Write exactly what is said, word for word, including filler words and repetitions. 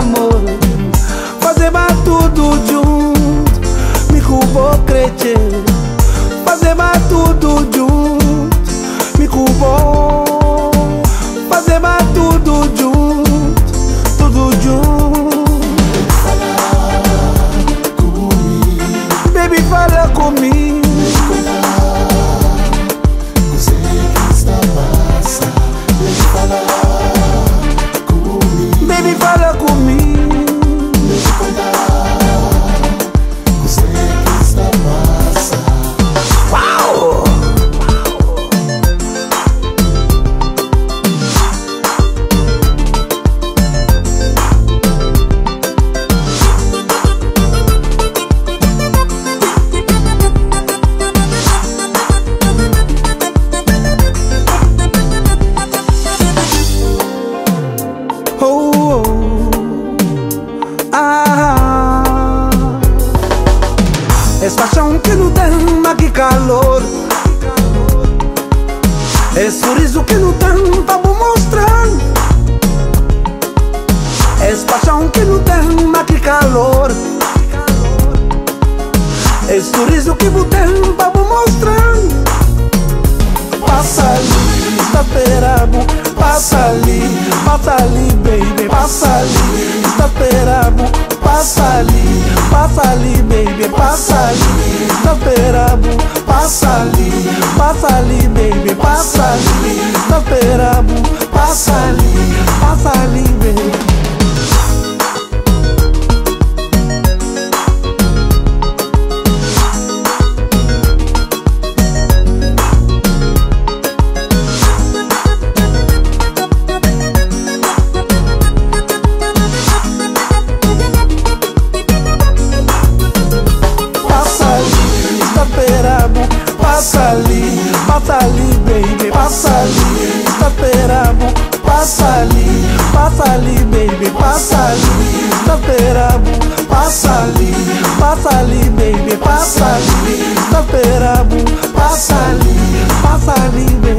amor, fazer mais tudo junto, me cubo crescer. Fazer mais tudo junto, me cubo. Fazer mais tudo junto, tudo junto. Baby, fala comigo. Você que está passa, baby, fala comigo. Baby, fala comigo. Baby, fala. Você que está passa. Uau! Oh, oh, ah, es paixão que não tem mais que calor, é sorriso que não tem pra vou mostrar. É paixão que não tem mais que calor, é sorriso que não tem pra vou mostrar. Passa ali, está esperando. Passa ali, passa ali, baby, passa ali, está esperando. Passa ali, passa ali, baby, passa ali, está esperando. Passa ali, passa ali, baby, passa ali, está esperando. Passa ali, passa ali, baby. Passa ali, passa ali, baby, passa ali, está esperando. Passa ali, passa ali, baby, passa ali, está esperando. Passa ali, passa ali, baby, passa ali, está esperando. Passa ali, passa ali, baby.